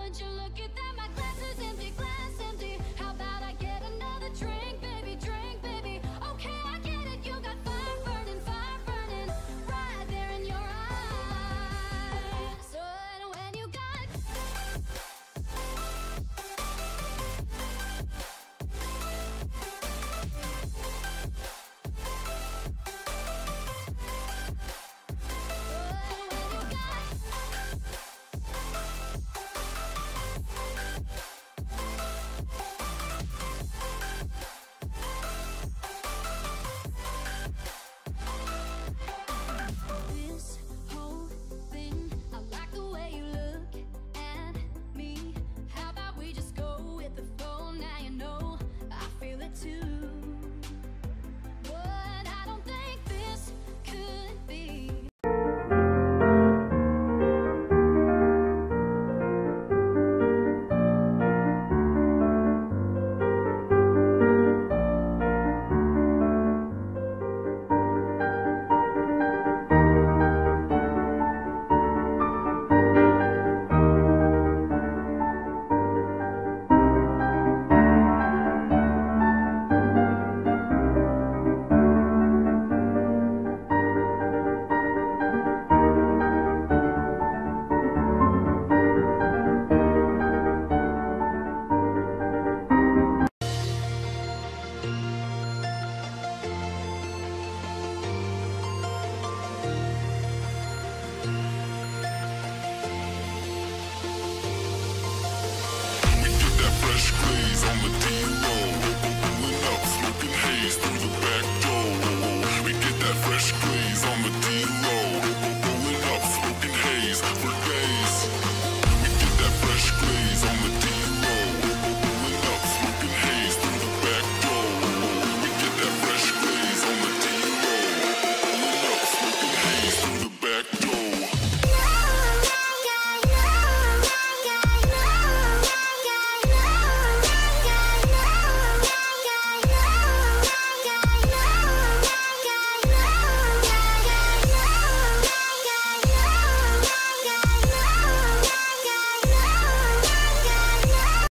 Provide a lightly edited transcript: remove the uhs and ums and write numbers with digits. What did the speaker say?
Would you look at that? My glass is empty, glass empty. How about I get another drink, baby, drink, baby? Okay, I get it. You got fire burning right there in your eyes. So when you got this whole thing, I like the way you look at me. How about we just go with the flow? Now you know I feel it too. But I don't think this could be. Fresh glaze on the deal.